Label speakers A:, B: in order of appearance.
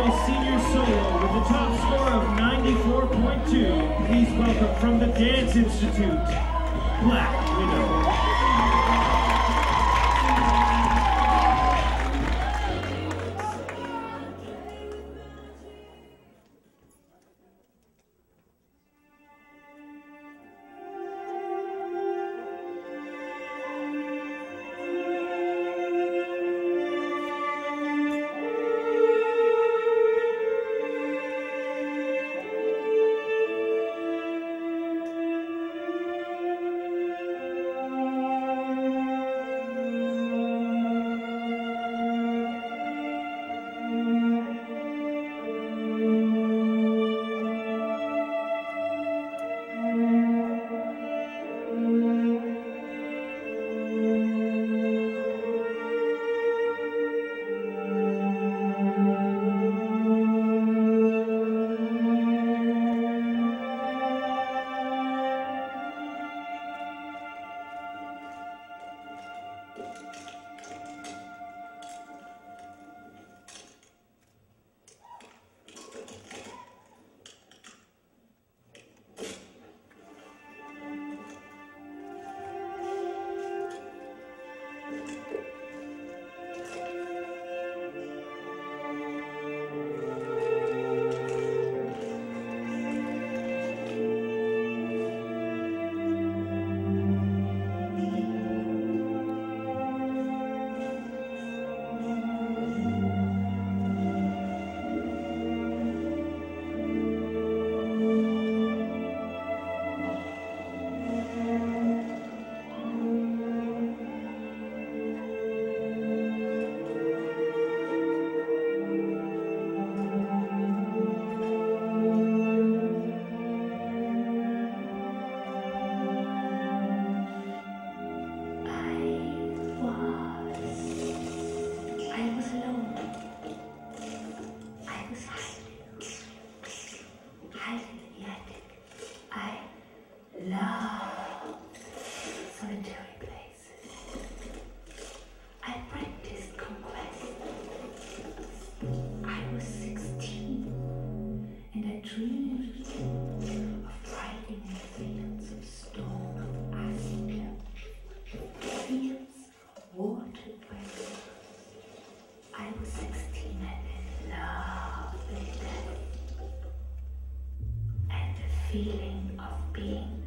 A: boys senior solo with a top score of 94.2. Please welcome from the Dance Institute, Black Widow.
B: Solitary places. I practiced conquest. I was 16, and I dreamed of riding in fields of stone of Africa, fields watered by rivers. I was 16 and in love with death, and the feeling of being